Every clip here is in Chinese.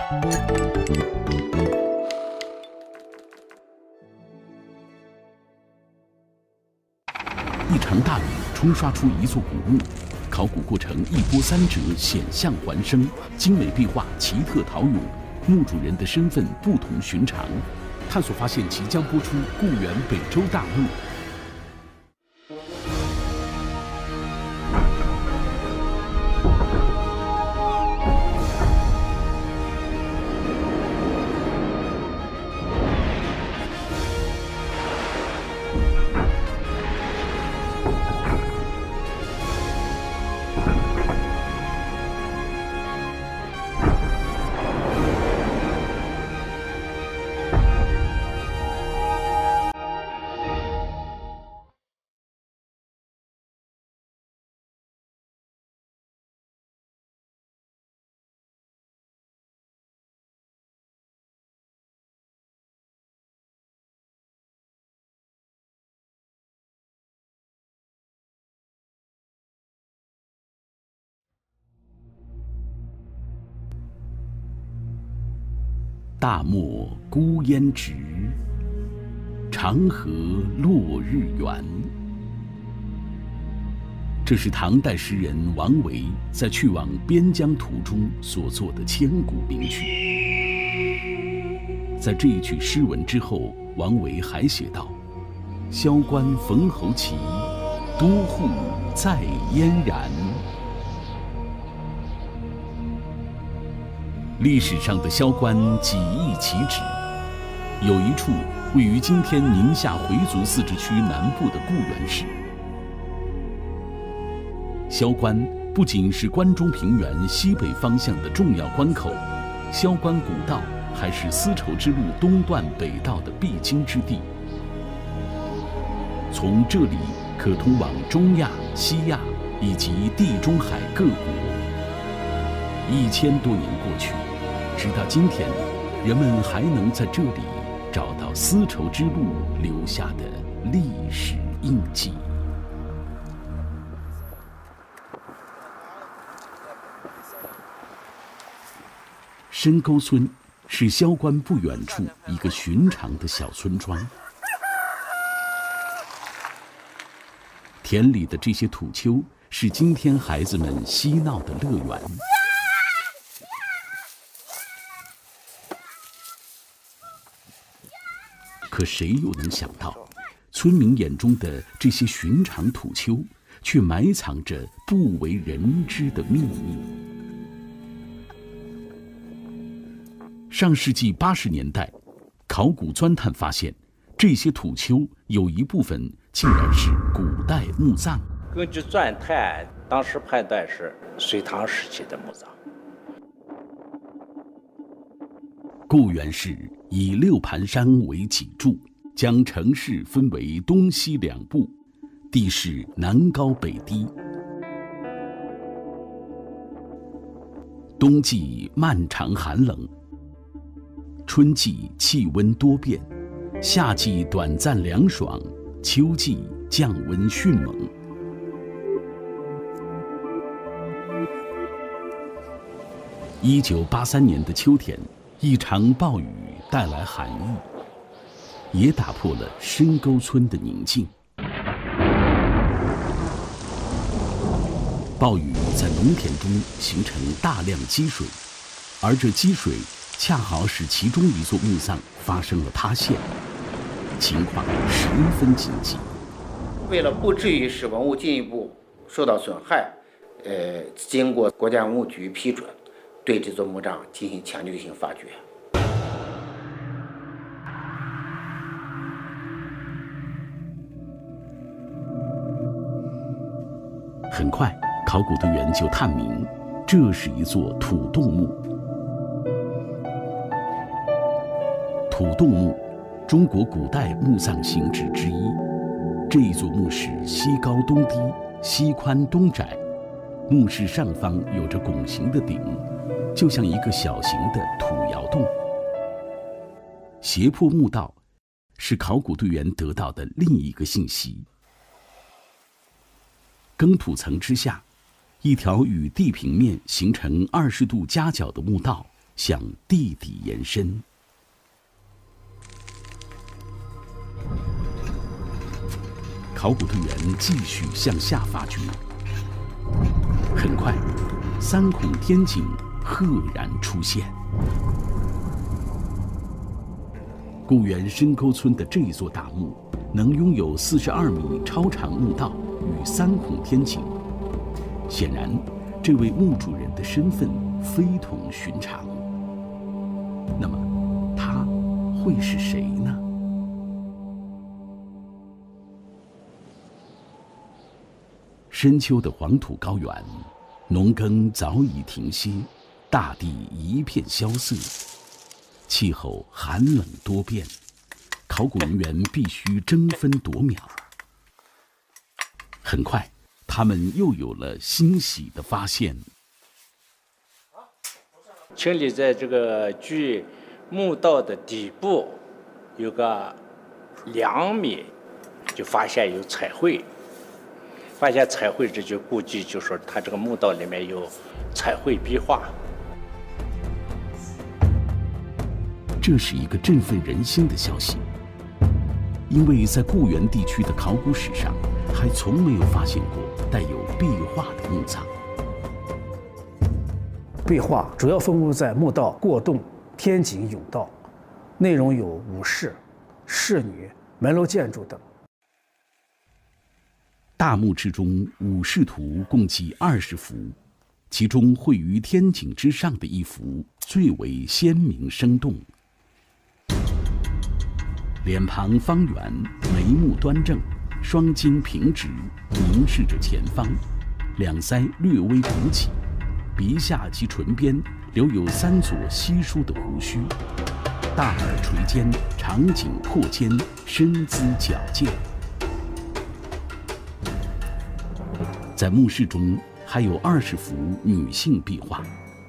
一场大雨冲刷出一座古墓，考古过程一波三折，险象环生，精美壁画奇特陶俑，墓主人的身份不同寻常。探索发现即将播出《故园北周大墓》。大漠孤烟直，长河落日圆。这是唐代诗人王维在去往边疆途中所作的千古名曲。在这一曲诗文之后，王维还写道：“萧关逢侯骑，都护在燕然。”历史上的萧关几易其指，有一处位于今天宁夏回族自治区南部的固原市。萧关不仅是关中平原西北方向的重要关口，萧关古道还是丝绸之路东段北道的必经之地。从这里可通往中亚、西亚以及地中海各国。1000多年过去，直到今天，人们还能在这里找到丝绸之路留下的历史印记。深沟村是萧关不远处一个寻常的小村庄。田里的这些土丘是今天孩子们嬉闹的乐园。可谁又能想到，村民眼中的这些寻常土丘，却埋藏着不为人知的秘密。上世纪80年代，考古钻探发现，这些土丘有一部分竟然是古代墓葬。 根据钻探，当时判断是隋唐时期的墓葬。 固原市以6盘山为脊柱，将城市分为东西2部，地势南高北低。冬季漫长寒冷，春季气温多变，夏季短暂凉爽，秋季降温迅猛。1983年的秋天，一场暴雨带来寒意，也打破了深沟村的宁静。暴雨在农田中形成大量积水，而这积水恰好使其中一座墓葬发生了塌陷，情况十分紧急。 为了不至于使文物进一步受到损害，经过国家文物局批准，对这座墓葬进行抢救性发掘。 很快，考古队员就探明，这是一座土洞墓。土洞墓，中国古代墓葬形制之一。这一座墓室西高东低，西宽东窄，墓室上方有着拱形的顶，就像一个小型的土窑洞。斜坡墓道是考古队员得到的另一个信息。耕土层之下，一条与地平面形成20度夹角的墓道， 向地底延伸。考古队员继续向下发掘，很快，三孔天井赫然出现。固原深沟村的这座大墓，能拥有42米超长墓道与三孔天井，显然，这位墓主人的身份非同寻常。那么，他会是谁呢？深秋的黄土高原，农耕早已停歇，大地一片萧瑟，气候寒冷多变，考古人员必须争分夺秒。很快，他们又有了欣喜的发现。 清理在这个距墓道的底部有个2米，就发现有彩绘。发现彩绘，这就估计就说它这个墓道里面有彩绘壁画。 这是一个振奋人心的消息，因为在固原地区的考古史上，还从没有发现过带有壁画的墓葬。 壁画主要分布在墓道过洞、天井、甬道，内容有武士、仕女、门楼建筑等。 大墓志中武士图共计20幅，其中绘于天井之上的一幅最为鲜明生动。脸庞方圆，眉目端正，双睛平直，凝视着前方，两腮略微鼓起，鼻下及唇边留有3撮稀疏的胡须，大耳垂肩，长颈阔肩，身姿矫健。在墓室中还有20幅女性壁画。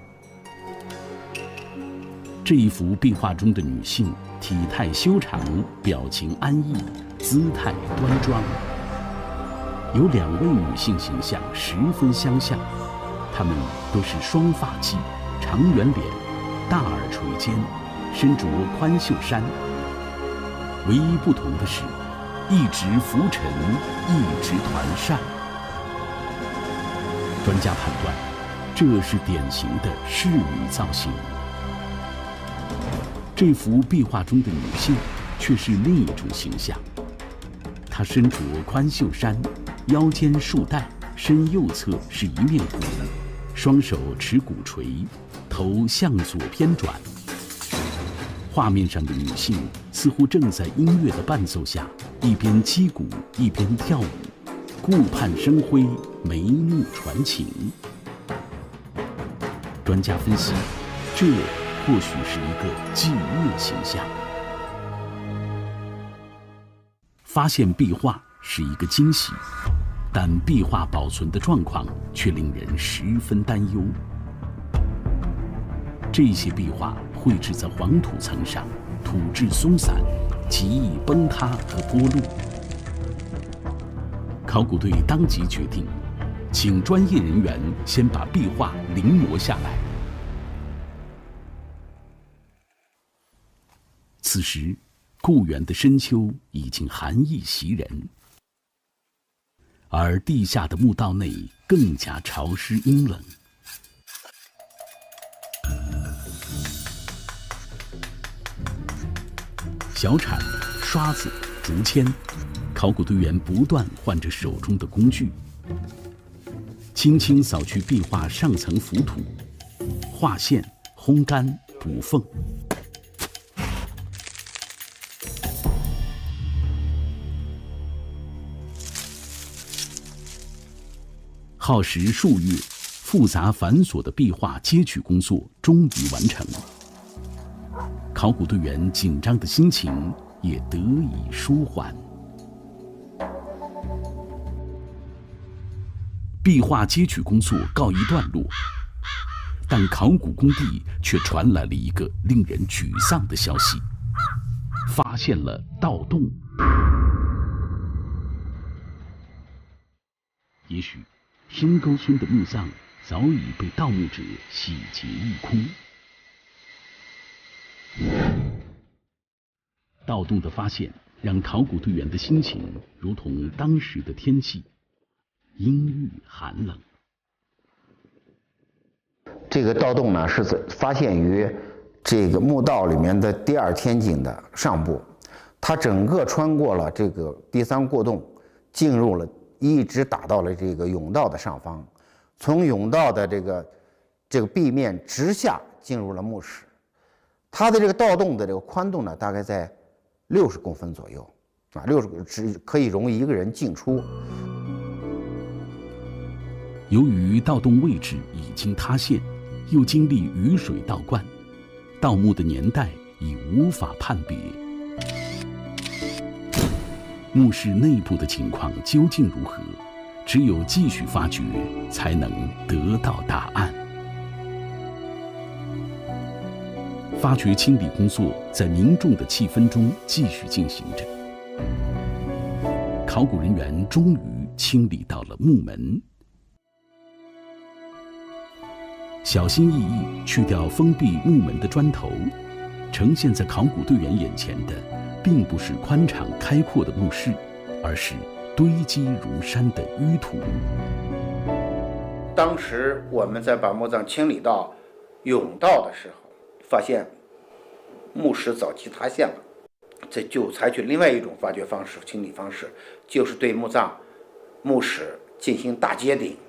这一幅壁画中的女性体态修长，表情安逸，姿态端庄。有2位女性形象十分相像，她们都是双发髻，长圆脸，大耳垂肩，身着宽袖衫。唯一不同的是，一直拂尘，一直团扇。专家判断，这是典型的仕女造型。这幅壁画中的女性却是另一种形象，她身着宽袖衫，腰间束带，身右侧是一面鼓，双手持鼓槌，头向左偏转。画面上的女性似乎正在音乐的伴奏下，一边击鼓一边跳舞，顾盼生辉，眉目传情。专家分析，这或许是一个祭月形象。发现壁画是一个惊喜，但壁画保存的状况却令人十分担忧。这些壁画绘制在黄土层上，土质松散，极易崩塌和剥落。考古队当即决定，请专业人员先把壁画临摹下来。此时，固原的深秋已经寒意袭人，而地下的墓道内更加潮湿阴冷。小铲、刷子、竹签，考古队员不断换着手中的工具，轻轻扫去壁画上层浮土，画线、烘干、补缝。耗时数月，复杂繁琐的壁画接取工作终于完成。考古队员紧张的心情也得以舒缓。壁画接取工作告一段落，但考古工地却传来了一个令人沮丧的消息：发现了盗洞。也许深沟村的墓葬早已被盗墓者洗劫一空。 盗洞的发现，让考古队员的心情如同当时的天气，阴郁寒冷。 这个盗洞呢是发现于这个墓道里面的第二天井的上部，它整个穿过了这个第三过洞，进入了，一直打到了这个甬道的上方，从甬道的这个壁面直下进入了墓室。它的这个盗洞的这个宽度呢，大概在60公分左右，啊，60只可以容一个人进出。 由于盗洞位置已经塌陷，又经历雨水倒灌，盗墓的年代已无法判别。墓室内部的情况究竟如何？只有继续发掘，才能得到答案。发掘清理工作在凝重的气氛中继续进行着。考古人员终于清理到了墓门。小心翼翼去掉封闭墓门的砖头，呈现在考古队员眼前的，并不是宽敞开阔的墓室，而是堆积如山的淤土。 当时我们在把墓葬清理到甬道的时候，发现墓室早期塌陷了，这就采取另外一种发掘方式、清理方式，就是对墓室进行大揭顶。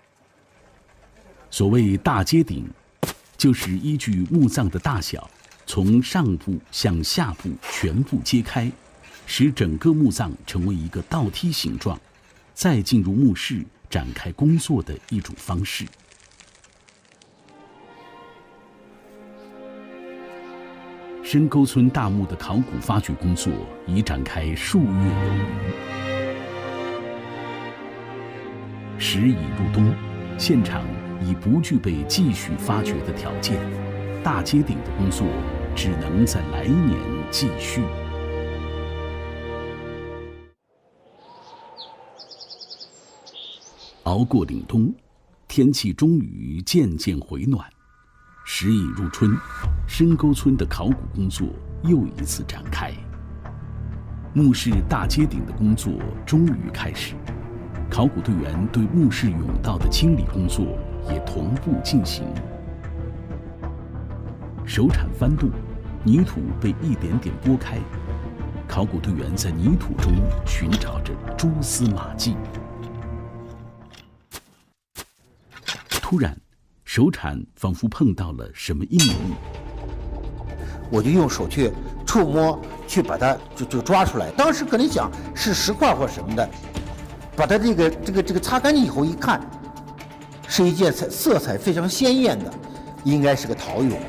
所谓大揭顶，就是依据墓葬的大小，从上部向下部全部揭开，使整个墓葬成为一个倒梯形状，再进入墓室展开工作的一种方式。深沟村大墓的考古发掘工作已展开数月有余。时已入冬，现场已不具备继续发掘的条件，大揭顶的工作只能在来年继续。熬过凛冬，天气终于渐渐回暖。时已入春，深沟村的考古工作又一次展开。墓室大揭顶的工作终于开始，考古队员对墓室甬道的清理工作也同步进行。手铲翻动，泥土被一点点拨开，考古队员在泥土中寻找着蛛丝马迹。突然，手铲仿佛碰到了什么硬物， 我就用手去触摸，去把它就抓出来。当时可能想是石块或什么的，把它这个擦干净以后一看，是一件色彩非常鲜艳的，应该是个陶俑。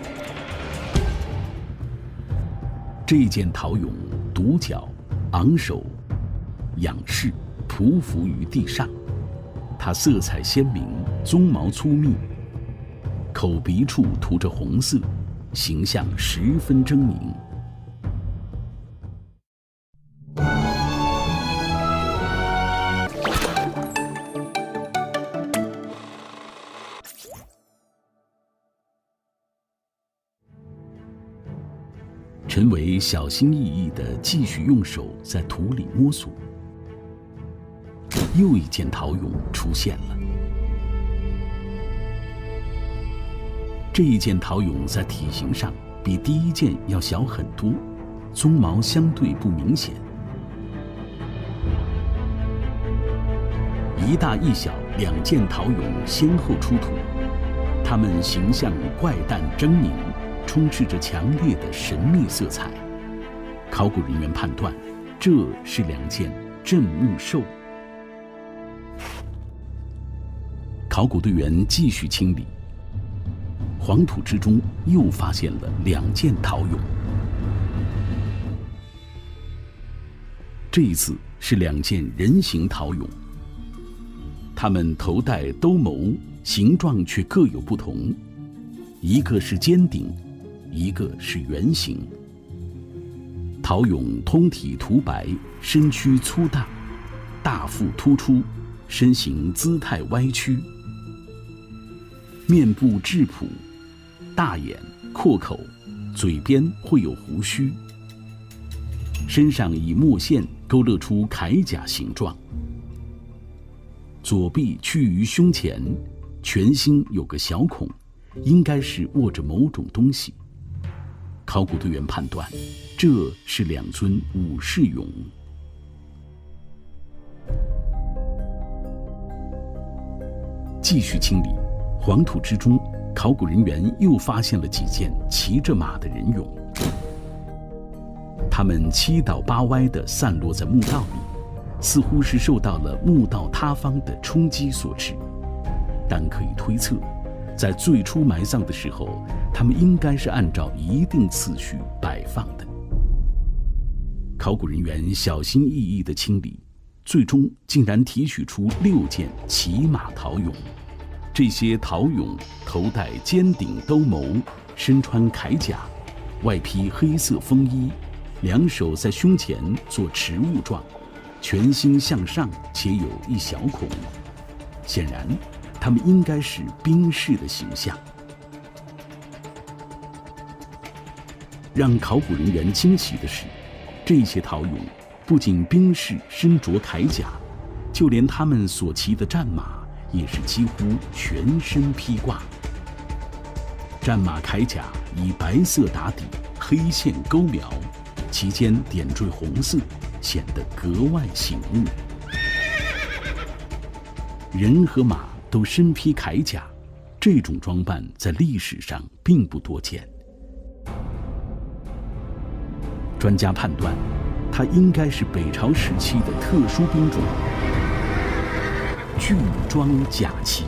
这件陶俑独角、昂首、仰视、匍匐于地上，它色彩鲜明，鬃毛粗密，口鼻处涂着红色，形象十分狰狞。陈伟小心翼翼地继续用手在土里摸索，又一件陶俑出现了。这一件陶俑在体型上比第一件要小很多，鬃毛相对不明显。一大一小两件陶俑先后出土，它们形象怪诞狰狞，充斥着强烈的神秘色彩。考古人员判断，这是两件镇墓兽。考古队员继续清理，黄土之中又发现了两件陶俑。这一次是两件人形陶俑，它们头戴兜鍪，形状却各有不同，一个是尖顶，一个是圆形。陶俑通体涂白，身躯粗大，大腹突出，身形姿态歪曲，面部质朴，大眼阔口，嘴边会有胡须。 身上以墨线勾勒出铠甲形状，左臂屈于胸前，拳心有个小孔，应该是握着某种东西。考古队员判断，这是2尊武士俑。继续清理黄土之中，考古人员又发现了几件骑着马的人俑，他们七倒八歪地散落在墓道里，似乎是受到了墓道塌方的冲击所致，但可以推测，在最初埋葬的时候，他们应该是按照一定次序摆放的。考古人员小心翼翼地清理，最终竟然提取出6件骑马陶俑。这些陶俑头戴尖顶兜鍪，身穿铠甲，外披黑色风衣，两手在胸前做持物状，拳心向上且有一小孔。显然，他们应该是兵士的形象。让考古人员惊奇的是，这些陶俑不仅兵士身着铠甲，就连他们所骑的战马也是几乎全身披挂。战马铠甲以白色打底，黑线勾描，其间点缀红色，显得格外醒目。人和马都身披铠甲，这种装扮在历史上并不多见。专家判断，它应该是北朝时期的特殊兵种——巨装甲骑。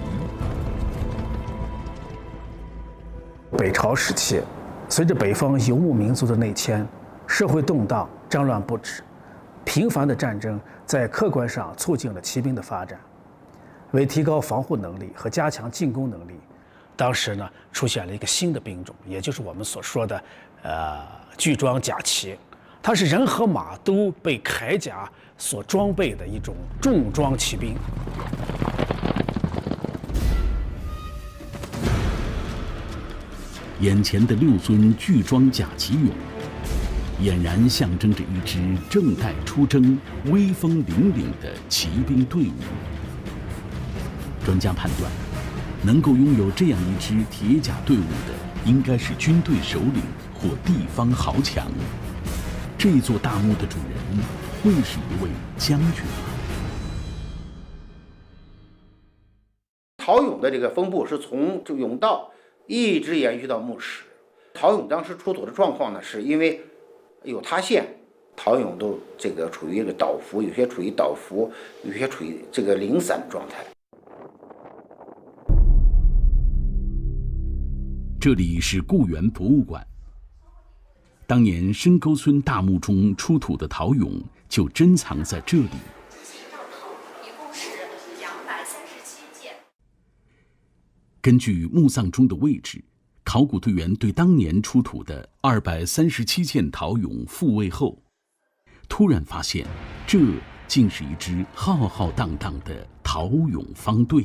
北朝时期，随着北方游牧民族的内迁，社会动荡，战乱不止，频繁的战争在客观上促进了骑兵的发展。为提高防护能力和加强进攻能力，当时呢出现了一个新的兵种，也就是我们所说的巨装甲骑。它是人和马都被铠甲所装备的一种重装骑兵。 眼前的6尊巨装甲骑俑，俨然象征着一支正待出征、威风凛凛的骑兵队伍。专家判断，能够拥有这样一支铁甲队伍的，应该是军队首领或地方豪强。这座大墓的主人会是一位将军吗？ 陶俑的这个分布是从这甬道一直延续到墓室。陶俑当时出土的状况呢，是因为有塌陷，陶俑都这个处于一个倒伏，有些处于倒伏，有些处于这个零散状态。 这里是固原博物馆。当年深沟村大墓中出土的陶俑就珍藏在这里。 一共是237件。 根据墓葬中的位置，考古队员对当年出土的237件陶俑复位后，突然发现，这竟是一支浩浩荡荡的陶俑方队。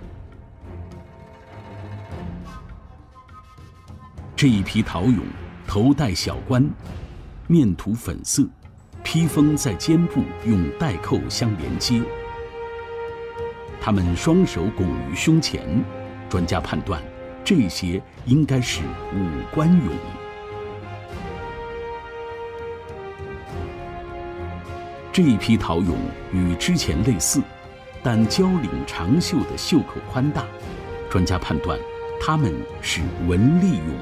这一批陶俑头戴小冠，面涂粉色，披风在肩部用带扣相连接。他们双手拱于胸前，专家判断，这些应该是武官俑。这一批陶俑与之前类似，但交领长袖的袖口宽大，专家判断他们是文吏俑。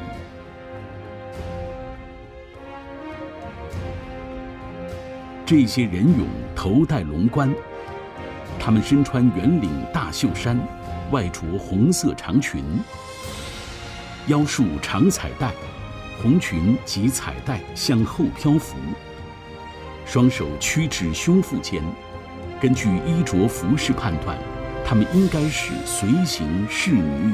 这些人俑头戴龙冠，他们身穿圆领大袖衫，外着红色长裙，腰束长彩带，红裙及彩带向后漂浮，双手屈至胸腹间。根据衣着服饰判断，他们应该是随行侍女俑。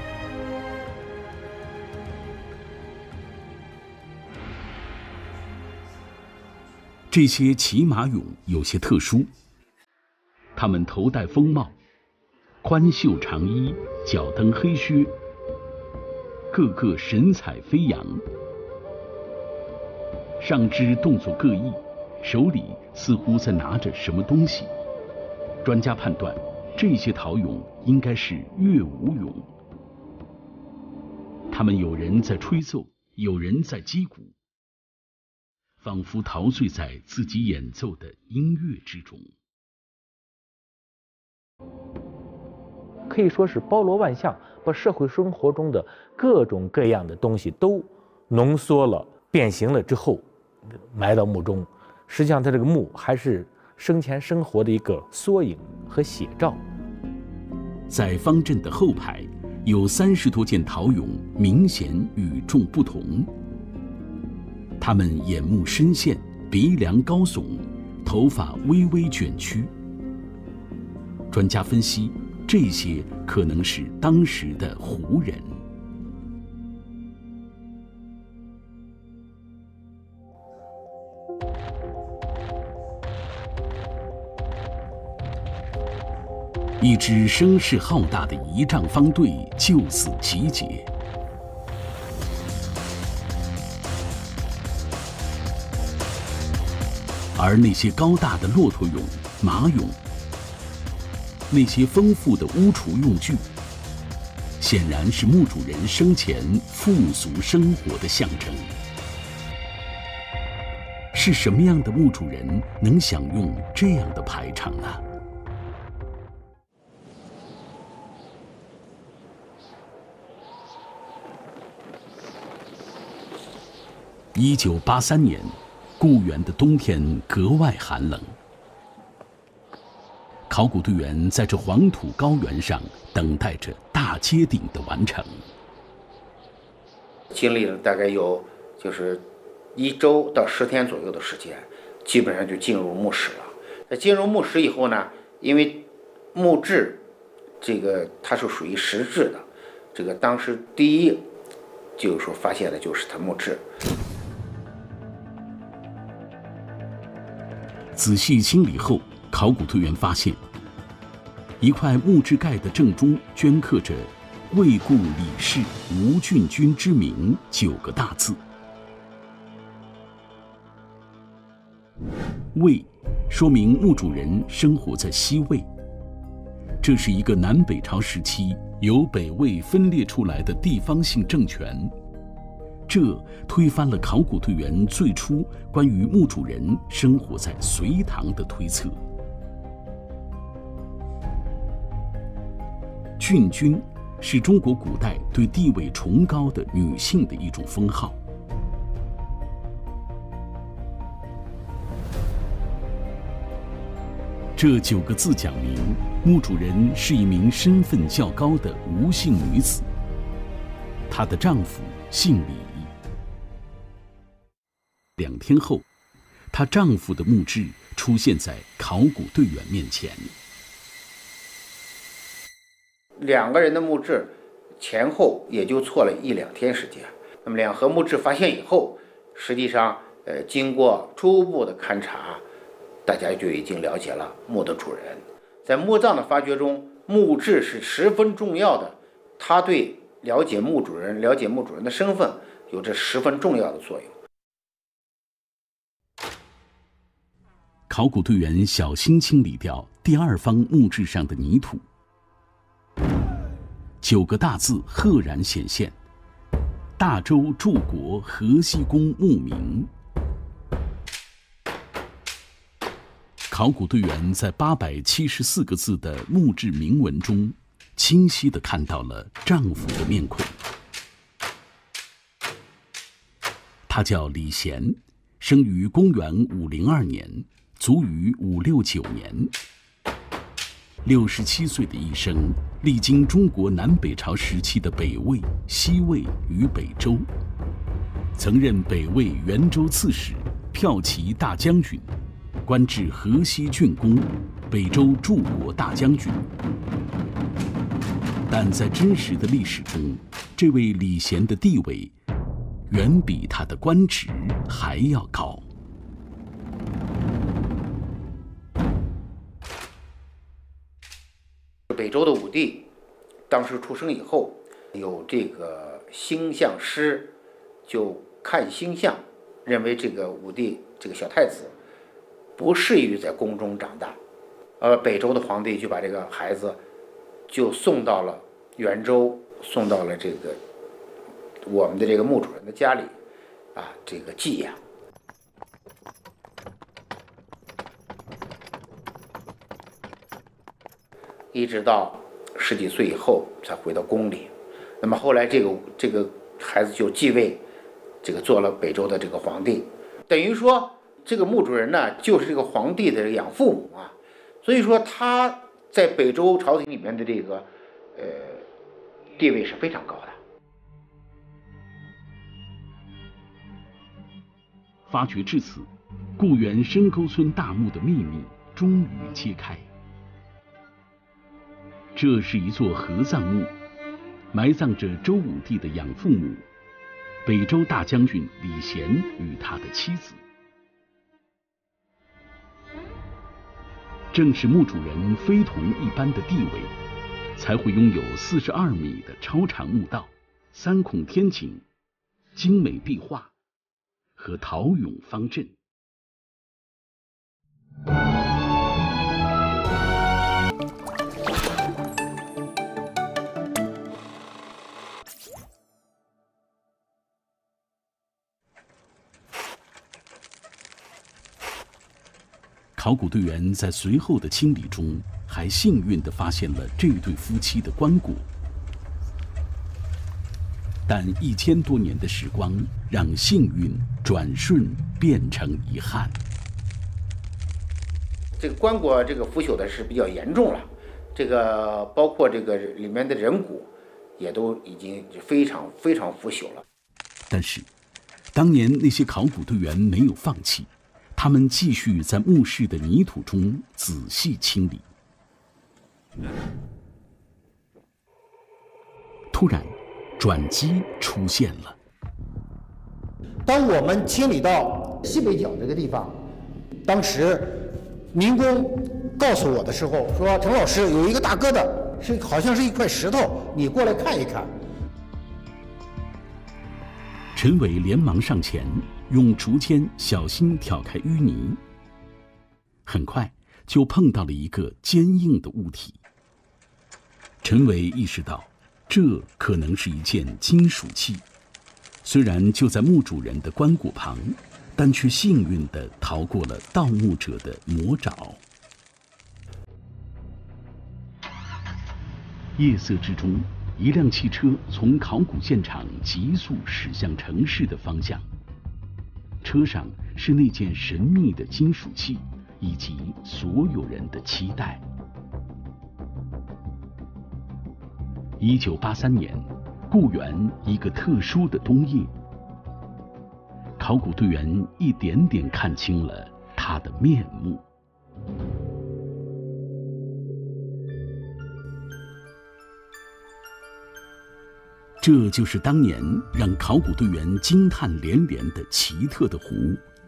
这些骑马俑有些特殊，他们头戴风帽，宽袖长衣，脚蹬黑靴，个个神采飞扬，上肢动作各异， 手里似乎在拿着什么东西。专家判断，这些陶俑应该是乐舞俑。他们有人在吹奏，有人在击鼓，仿佛陶醉在自己演奏的音乐之中。 可以说是包罗万象，把社会生活中的各种各样的东西都浓缩了、变形了之后，埋到墓中。实际上，它这个墓还是生前生活的一个缩影和写照。 在方阵的后排，有30多件陶俑，明显与众不同。他们眼目深陷，鼻梁高耸，头发微微卷曲。专家分析，这些可能是当时的胡人。一支声势浩大的仪仗方队就此集结。而那些高大的骆驼俑、马俑，那些丰富的屋厨用具，显然是墓主人生前富足生活的象征。是什么样的墓主人能享用这样的排场呢？1983年，固原的冬天格外寒冷。考古队员在这黄土高原上等待着大揭顶的完成。 经历了大概有就是1周到10天左右的时间，基本上就进入墓室了。在进入墓室以后呢，因为墓志这个它是属于石质的，这个当时第一就是说发现的就是它墓志。 仔细清理后，考古队员发现，一块木质盖的正中镌刻着“魏故李氏吴郡君”之名9个大字。魏，说明墓主人生活在西魏。这是一个南北朝时期由北魏分裂出来的地方性政权。这推翻了考古队员最初关于墓主人生活在隋唐的推测。郡君是中国古代对地位崇高的女性的一种封号。这9个字讲明，墓主人是一名身份较高的吴姓女子，她的丈夫姓李。2天后，她丈夫的墓志出现在考古队员面前。 2个人的墓志前后也就错了1-2天时间。那么2盒墓志发现以后，实际上经过初步的勘察，大家就已经了解了墓的主人。在墓葬的发掘中，墓志是十分重要的，它对了解墓主人的身份有着十分重要的作用。 考古队员小心清理掉第2方墓志上的泥土，9个大字赫然显现：大周柱国河西公墓名。考古队员在874个字的墓志铭文中，清晰地看到了丈夫的面孔。他叫李贤，生于公元502年，卒于569年。67岁的一生，历经中国南北朝时期的北魏、西魏与北周，曾任北魏元州刺史、骠骑大将军，官至河西郡公、北周柱国大将军。但在真实的历史中，这位李贤的地位远比他的官职还要高。 北周的武帝当时出生以后，有这个星象师就看星象，认为这个武帝这个小太子不适于在宫中长大，北周的皇帝就把这个孩子就送到了元州，送到了这个我们的这个墓主人的家里，这个寄养。一直到10几岁以后才回到宫里。那么后来这个孩子就继位，做了北周的这个皇帝，等于说这个墓主人呢就是这个皇帝的养父母啊，所以说他在北周朝廷里面的这个地位是非常高的。 发掘至此，固原深沟村大墓的秘密终于揭开。这是一座合葬墓，埋葬着周武帝的养父母北周大将军李贤与他的妻子。正是墓主人非同一般的地位，才会拥有42米的超长墓道、3孔天井、精美壁画和陶俑方阵。考古队员在随后的清理中，还幸运地发现了这对夫妻的棺椁。但1000多年的时光，让幸运转瞬变成遗憾。 这个棺椁腐朽的是比较严重了，包括里面的人骨，也都已经非常非常腐朽了。 但是，当年那些考古队员没有放弃。他们继续在墓室的泥土中仔细清理。突然，转机出现了。 当我们清理到西北角这个地方，当时民工告诉我的时候说：“陈老师，有一个大疙瘩，好像是一块石头，你过来看一看。” 陈伟连忙上前，用竹签小心挑开淤泥，很快就碰到了一个坚硬的物体。陈伟意识到，这可能是一件金属器，虽然就在墓主人的棺椁旁，但却幸运地逃过了盗墓者的魔爪。夜色之中，一辆汽车从考古现场急速驶向城市的方向。车上是那件神秘的金属器，以及所有人的期待。1983年，固原一个特殊的冬夜，考古队员一点点看清了它的面目。这就是当年让考古队员惊叹连连的奇特的湖，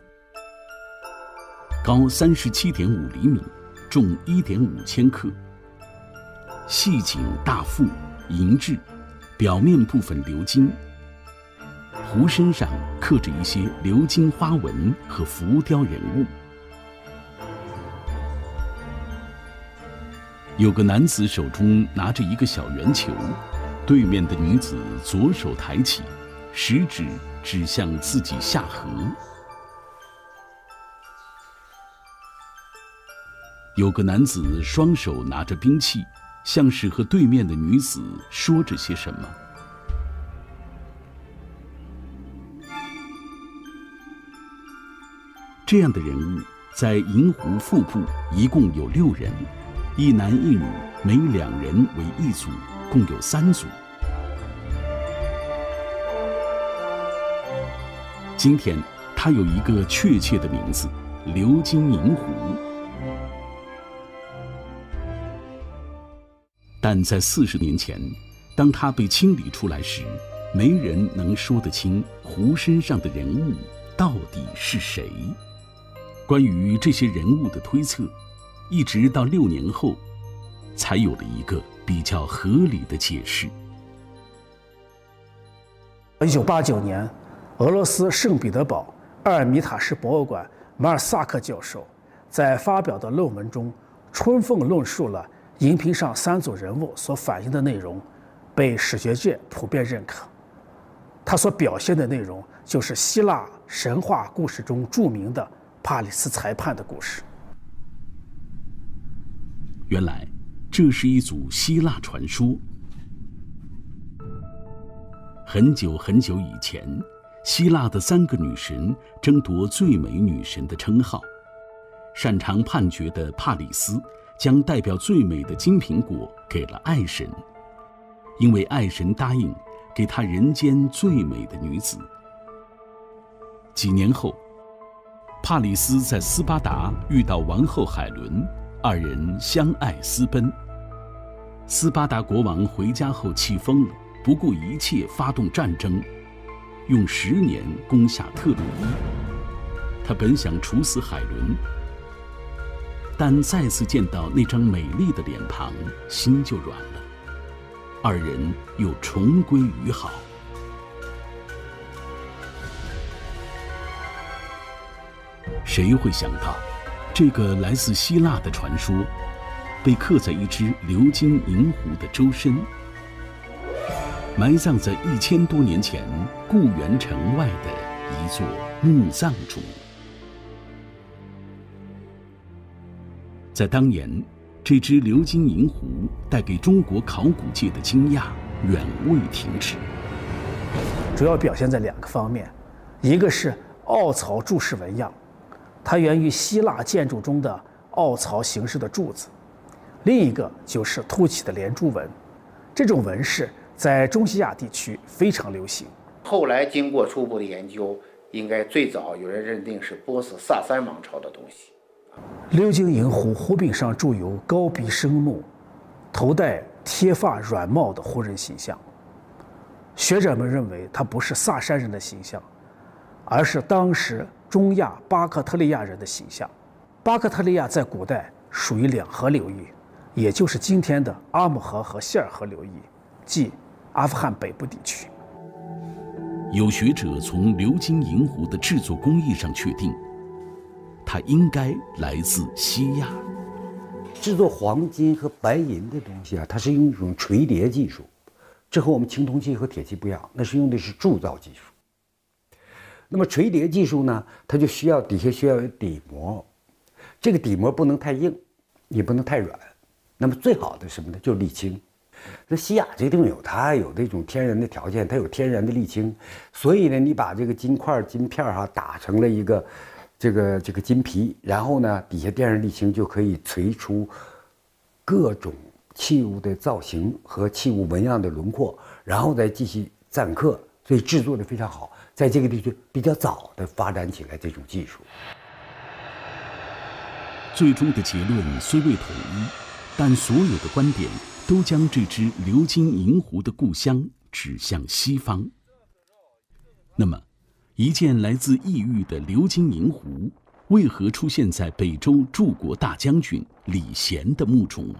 高37.5厘米，重1.5千克，细颈大腹，银质，表面部分鎏金。湖身上刻着一些鎏金花纹和浮雕人物。有个男子手中拿着一个小圆球，对面的女子左手抬起，食指指向自己下颌。有个男子双手拿着兵器，像是和对面的女子说着些什么。这样的人物在银湖腹部一共有6人，一男一女，每2人为一组，共有3组。今天，它有一个确切的名字——鎏金银湖。但在40年前，当它被清理出来时，没人能说得清湖身上的人物到底是谁。关于这些人物的推测，一直到6年后，才有了一个比较合理的解释。 1989年，俄罗斯圣彼得堡阿尔米塔什博物馆马尔萨克教授在发表的论文中充分论述了荧屏上3组人物所反映的内容，被史学界普遍认可。它所表现的内容就是希腊神话故事中著名的帕里斯裁判的故事。 原来，这是一组希腊传说。很久很久以前，希腊的3个女神争夺最美女神的称号。擅长判决的帕里斯将代表最美的金苹果给了爱神，因为爱神答应给他人间最美的女子。几年后，帕里斯在斯巴达遇到王后海伦，2人相爱私奔。斯巴达国王回家后气疯了，不顾一切发动战争，用10年攻下特洛伊。他本想处死海伦，但再次见到那张美丽的脸庞，心就软了。2人又重归于好。谁会想到，这个来自希腊的传说，被刻在一只鎏金银壶的舟身，埋葬在1000多年前故园城外的一座墓葬中。在当年，这只鎏金银壶带给中国考古界的惊讶远未停止。 主要表现在2个方面，一个是凹槽柱式纹样，它源于希腊建筑中的凹槽形式的柱子；另一个就是凸起的连珠纹，这种纹饰在中西亚地区非常流行。 后来经过初步的研究，应该最早有人认定是波斯萨珊王朝的东西。 鎏金银壶壶柄上铸有高鼻生目、头戴贴发软帽的胡人形象。学者们认为它不是萨珊人的形象，而是当时中亚巴克特利亚人的形象。巴克特利亚在古代属于2河流域，也就是今天的阿姆河和希尔河流域，即阿富汗北部地区。 有学者从鎏金银壶的制作工艺上确定，它应该来自西亚。 制作黄金和白银的东西啊，它是用一种锤叠技术，这和我们青铜器和铁器不一样，那是用的是铸造技术。那么锤叠技术呢，它就需要底下需要有底膜，这个底膜不能太硬，也不能太软。那么最好的什么呢？就是沥青。那西亚这地方它有这种天然的条件，它有天然的沥青，所以呢，你把这个金块、金片打成了一个这个金皮，然后呢，底下垫上沥青，就可以锤出各种器物的造型和器物纹样的轮廓，然后再继续錾刻，所以制作的非常好。在这个地区比较早的发展起来这种技术。 最终的结论虽未统一，但所有的观点都将这只鎏金银壶的故乡指向西方。那么，一件来自异域的鎏金银壶，为何出现在北周柱国大将军李贤的墓中？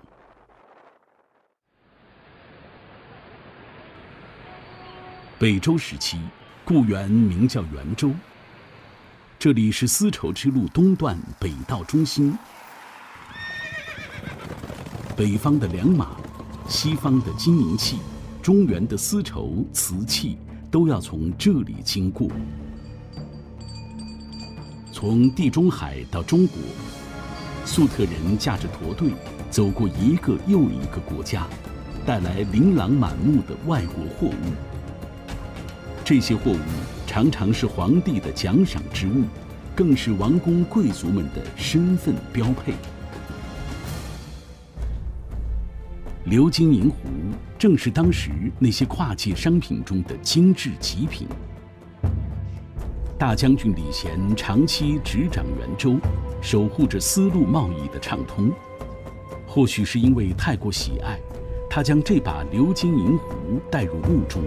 北周时期，故园名叫元州，这里是丝绸之路东段北道中心。北方的良马，西方的金银器，中原的丝绸、瓷器，都要从这里经过。从地中海到中国，粟特人驾着驼队，走过一个又一个国家，带来琳琅满目的外国货物。这些货物常常是皇帝的奖赏之物，更是王公贵族们的身份标配。鎏金银壶正是当时那些跨界商品中的精致极品。大将军李贤长期执掌元州，守护着丝路贸易的畅通。或许是因为太过喜爱，他将这把鎏金银壶带入墓中，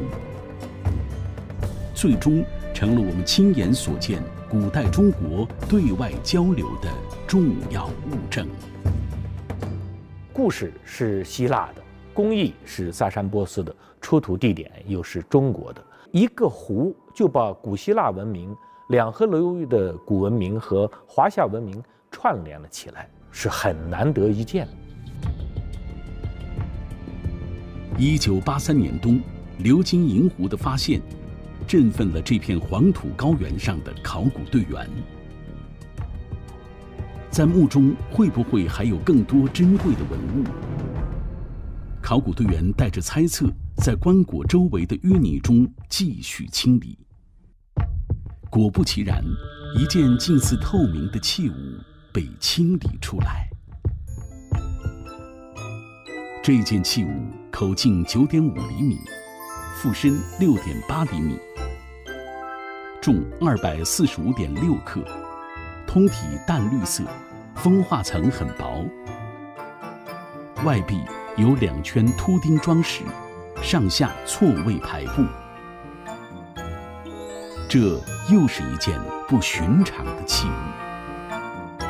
最终成了我们亲眼所见古代中国对外交流的重要物证。 故事是希腊的，工艺是萨珊波斯的，出土地点又是中国的。一个壶就把古希腊文明、两河流域的古文明和华夏文明串联了起来，是很难得一见的。 1983年冬，流经银湖的发现，振奋了这片黄土高原上的考古队员。在墓中会不会还有更多珍贵的文物？考古队员带着猜测，在棺椁周围的淤泥中继续清理。果不其然，一件近似透明的器物被清理出来。这件器物口径9.5厘米，腹深6.8厘米，重245.6克，通体淡绿色，风化层很薄，外壁有2圈凸钉装饰，上下错位排布。这又是一件不寻常的器物。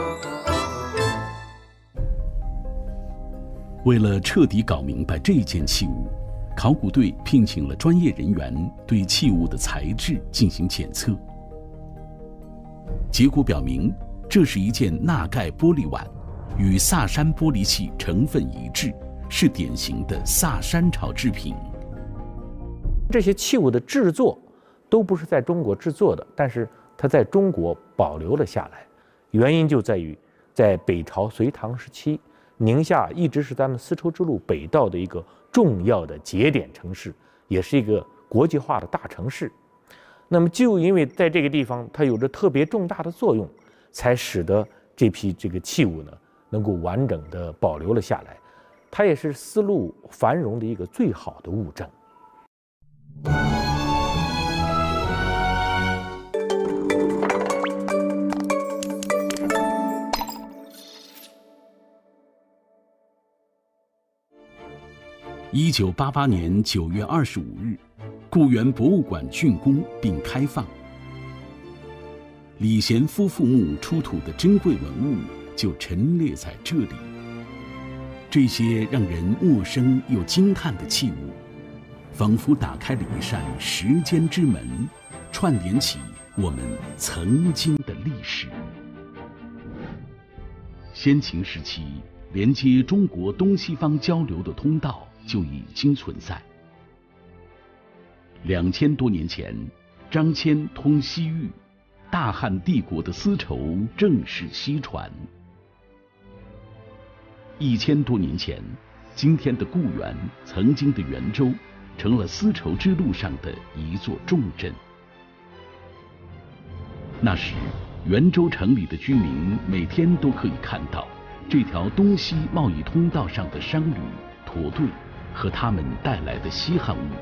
为了彻底搞明白这件器物，考古队聘请了专业人员对器物的材质进行检测。结果表明，这是一件钠钙玻璃碗，与萨珊玻璃器成分一致，是典型的萨珊朝制品。 这些器物的制作都不是在中国制作的，但是它在中国保留了下来，原因就在于在北朝隋唐时期，宁夏一直是咱们丝绸之路北道的一个重要的节点城市，也是一个国际化的大城市。那么就因为在这个地方它有着特别重大的作用，才使得这批这个器物呢能够完整的保留了下来，它也是丝路繁荣的一个最好的物证。 1988年9月25日，故园博物馆竣工并开放。李贤夫妇墓出土的珍贵文物就陈列在这里。这些让人陌生又惊叹的器物，仿佛打开了一扇时间之门，串联起我们曾经的历史。先秦时期，连接中国东西方交流的通道就已经存在。2000多年前，张骞通西域，大汉帝国的丝绸正式西传。1000多年前，今天的固原，曾经的元州，成了丝绸之路上的一座重镇。那时，元州城里的居民每天都可以看到这条东西贸易通道上的商旅、驼队和他们带来的稀罕物。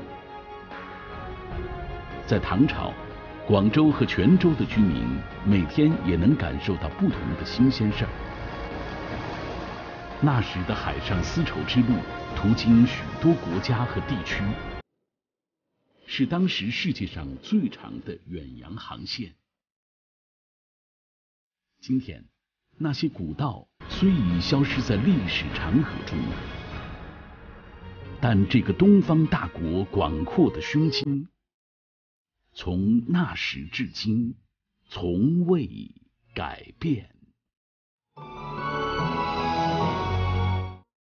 在唐朝，广州和泉州的居民每天也能感受到不同的新鲜事儿。那时的海上丝绸之路途经许多国家和地区，是当时世界上最长的远洋航线。今天，那些古道虽已消失在历史长河中，但这个东方大国广阔的胸襟，从那时至今从未改变。